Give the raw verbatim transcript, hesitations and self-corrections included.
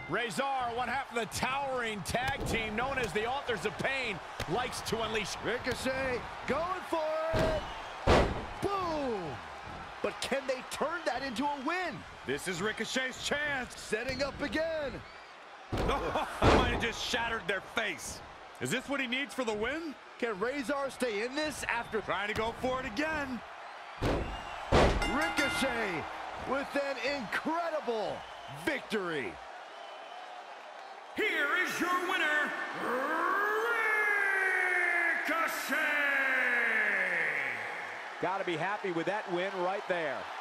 Rezar, one half of the towering tag team known as the Authors of Pain, likes to unleash. Ricochet going for it. Boom! But can they turn that into a win? This is Ricochet's chance. Setting up again. I might have just shattered their face. Is this what he needs for the win? Can Rezar stay in this after Trying to go for it again? Ricochet with an incredible victory. Here is your winner, Ricochet! Got to be happy with that win right there.